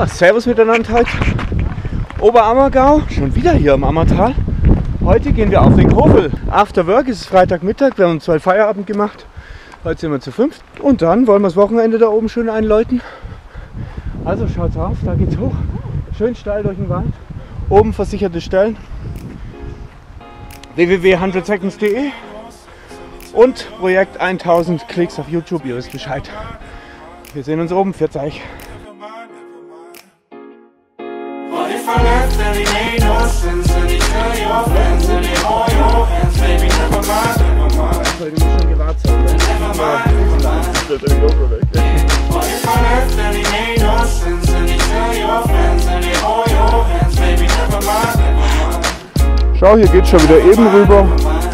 Ja, servus miteinander heute. Oberammergau, schon wieder hier im Ammertal. Heute gehen wir auf Ringhofel. After Work, es ist Freitagmittag, wir haben um 12 Feierabend gemacht. Heute sind wir zu 5. Und dann wollen wir das Wochenende da oben schön einläuten. Also schaut's auf, da geht's hoch. Schön steil durch den Wald. Oben versicherte Stellen. www.100seconds.de und Projekt 1000 Klicks auf YouTube, ihr wisst Bescheid. Wir sehen uns oben, pfiat euch. Du musst schon gewahrt sein. Schau, hier geht's schon wieder eben rüber.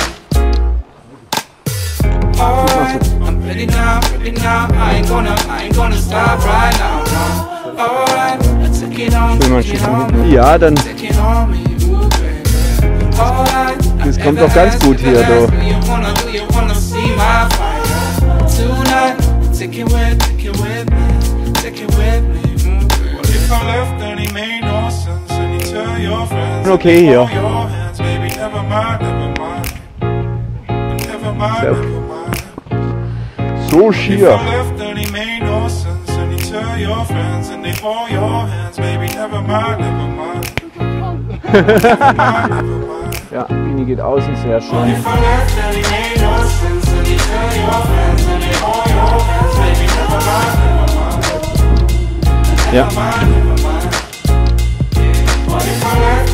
Ja, dann. Das kommt doch ganz gut hier, du. Okay, hier. So schier. Ja, Bini geht außen, sehr schön. Ja.